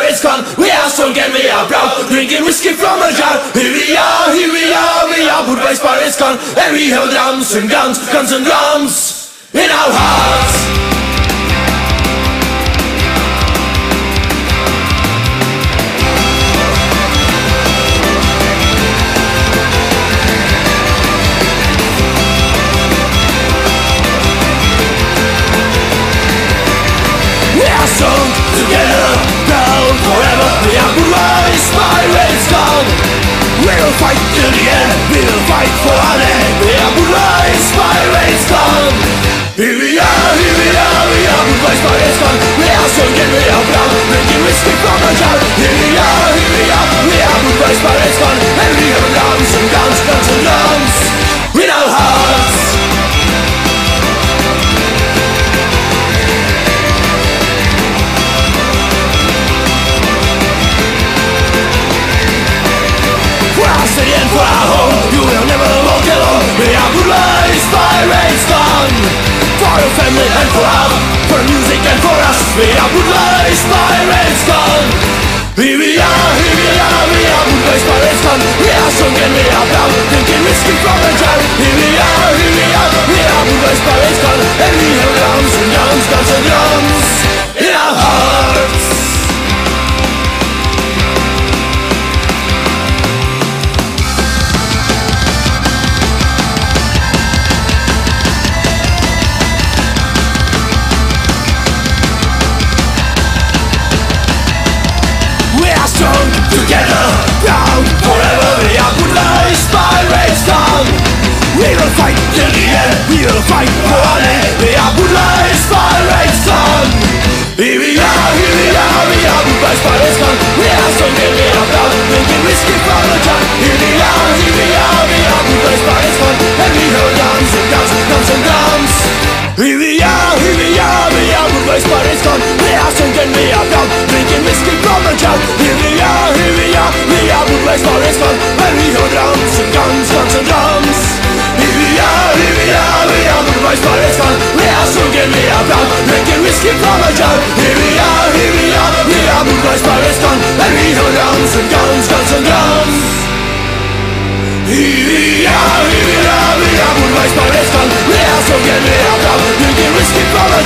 pirates gone. We are strong and we are proud, drinking whiskey from a jar. Here we are, here we are, we are Budweis pirates gone. And we have drums and guns, guns and drums in our hearts. Strong together, proud forever. We are Budweis pirates gone. We'll fight till the end, we'll fight for our land. We are Budweis pirates gone. Here we are, here we are, we are Budweis pirates gone. We are strong and we are proud, drinking whiskey from a jar. Here we are, here we are, we are Budweis pirates gone. And we have drums and guns, guns and drums in our hearts. City and for our home, you will never walk alone. We are Budweis pirates gone. For your family and for our, for music and for us. We are Budweis pirates gone. Here we are, here we are, we are Budweis pirates gone. We are strong and we are proud, drinking whiskey from a jar. Here we are, here we are, we are Budweis pirates gone. And we have drums and drums, guns and drums in our hearts. Strong together, proud forever. We are Budweis pirates gone. We will fight till the end, we will fight for our land. We are Budweis pirates gone. Here we are, here we are, we are Budweis pirates gone. We are strong and we are proud, drinking whiskey from a jar. Here we are, here we are, we are Budweis pirates gone. And we heard drums and drums, drums and drums. Here we are, here we are, we are Budweis pirates gone. We are strong and we are proud, drinking whiskey from a jar. Here we are, here we are, we are Budweis pirates gone. And we hear drums and guns, guns and drums. Here we are, here we are, we are Budweis pirates gone. We are strong and we are proud, drinking whiskey from a jar. Here we are, here we are, we are Budweis pirates gone. And we hear drums and guns, guns and drums. Here we are, here we are, we are Budweis pirates gone. We are strong and we are proud, drinking whiskey from a